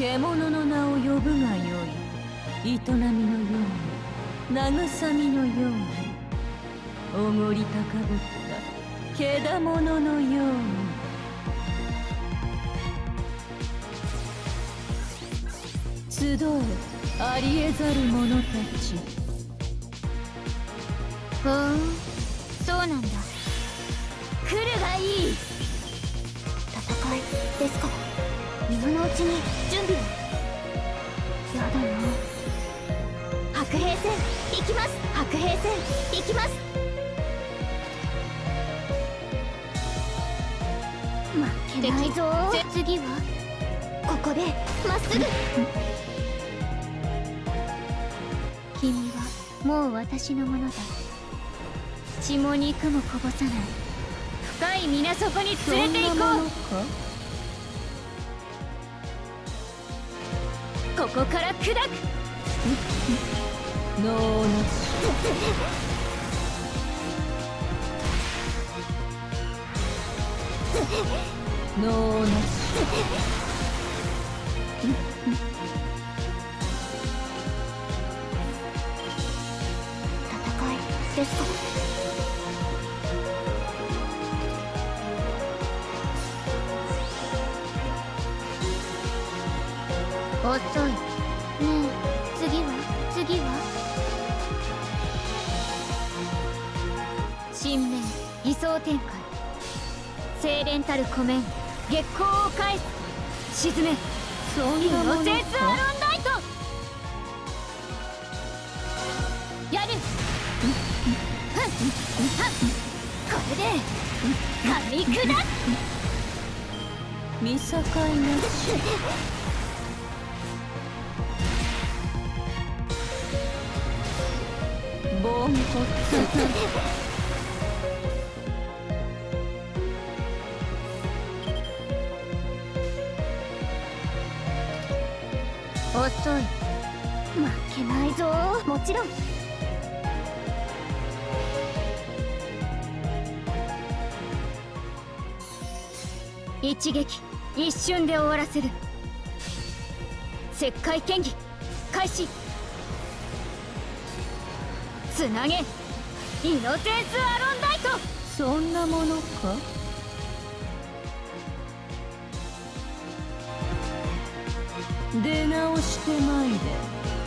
獣の名を呼ぶがよい。営みのように、慰みのように、おごり高ぶったけだもののように。集え、ありえざる者たち。 ふん、そうなんだ。来るがいい。戦いですか。今のうちに準備を。やだな。白兵戦行きます。白兵戦行きます。負けないぞ。次はここでまっすぐ。君はもう私のものだ。血も肉もこぼさない深い水底に連れて行こう。ここから砕く。 ノーなし。ノーなし。 戦いですか。遅い。ねえ、次は神面偽装展開。精錬たる湖面月光を返す。沈め。 そんなものか。 イノセンスアロンライト。やる。これで噛み砕く。 見境なし。ボンコツ。 遅い。負けないぞ。もちろん。一撃一瞬で終わらせる。石灰剣技開始。つなげイノセンスアロンライト。 そんなものか。出直してまいれ。